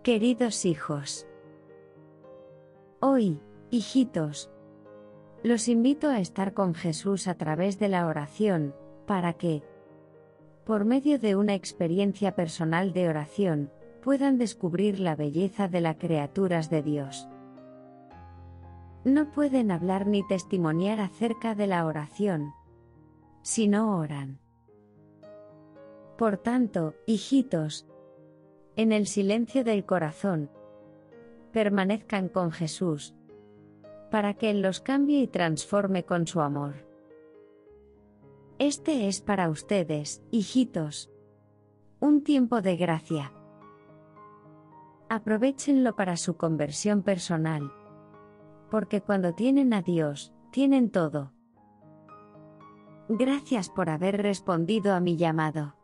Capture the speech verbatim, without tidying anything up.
Queridos hijos, hoy, hijitos, los invito a estar con Jesús a través de la oración, para que, por medio de una experiencia personal de oración, puedan descubrir la belleza de las criaturas de Dios. No pueden hablar ni testimoniar acerca de la oración, si no oran. Por tanto, hijitos, en el silencio del corazón, permanezcan con Jesús, para que Él los cambie y transforme con su amor. Este es para ustedes, hijitos, un tiempo de gracia. Aprovéchenlo para su conversión personal, porque cuando tienen a Dios, tienen todo. Gracias por haber respondido a mi llamado.